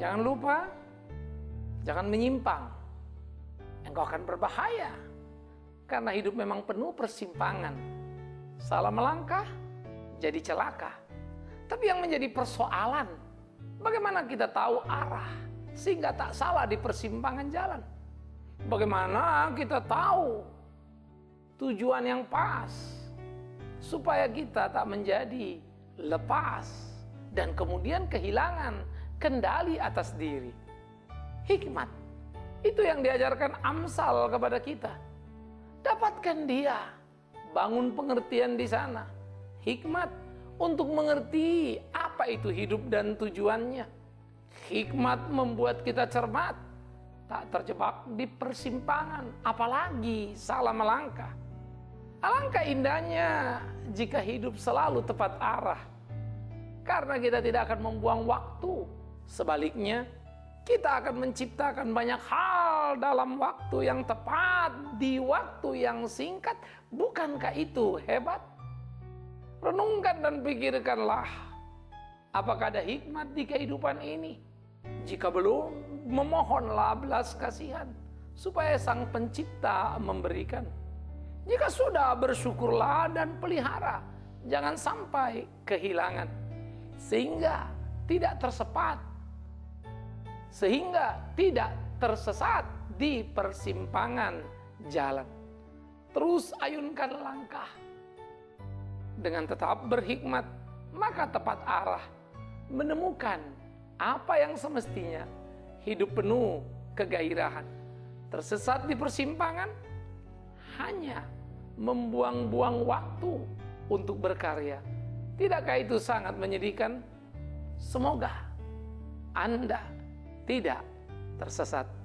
Jangan lupa, jangan menyimpang. Engkau akan berbahaya. Karena hidup memang penuh persimpangan. Salah melangkah, jadi celaka. Tapi yang menjadi persoalan, bagaimana kita tahu arah sehingga tak salah di persimpangan jalan? Bagaimana kita tahu tujuan yang pas supaya kita tak menjadi lepas dan kemudian kehilangan kendali atas diri? Hikmat itu yang diajarkan Amsal kepada kita. Dapatkan dia, bangun pengertian di sana. Hikmat untuk mengerti apa itu hidup dan tujuannya. Hikmat membuat kita cermat, tak terjebak di persimpangan, apalagi salah melangkah. Alangkah indahnya jika hidup selalu tepat arah, karena kita tidak akan membuang waktu. Sebaliknya, kita akan menciptakan banyak hal dalam waktu yang tepat, di waktu yang singkat. Bukankah itu hebat? Renungkan dan pikirkanlah, apakah ada hikmat di kehidupan ini? Jika belum, memohonlah belas kasihan supaya Sang Pencipta memberikan. Jika sudah, bersyukurlah dan pelihara, jangan sampai kehilangan, sehingga tidak tersesat di persimpangan jalan. Terus ayunkan langkah dengan tetap berhikmat, maka tepat arah, menemukan apa yang semestinya. Hidup penuh kegairahan. Tersesat di persimpangan, hanya membuang-buang waktu untuk berkarya. Tidakkah itu sangat menyedihkan? Semoga Anda tidak tersesat.